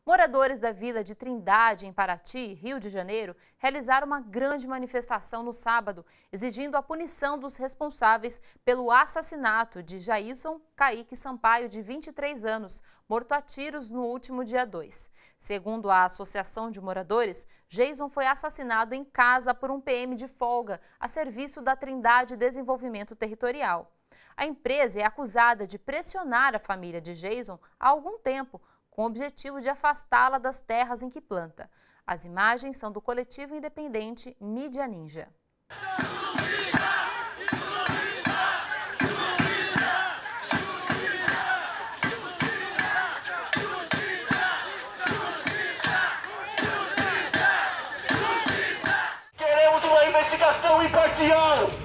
Moradores da vila de Trindade, em Paraty, Rio de Janeiro, realizaram uma grande manifestação no sábado, exigindo a punição dos responsáveis pelo assassinato de Jailson Kaique Sampaio, de 23 anos, morto a tiros no último dia 2. Segundo a Associação de Moradores, Jailson foi assassinado em casa por um PM de folga, a serviço da Trindade Desenvolvimento Territorial. A empresa é acusada de pressionar a família de Jailson há algum tempo, com o objetivo de afastá-la das terras em que planta. As imagens são do coletivo independente Mídia Ninja. Queremos uma investigação imparcial!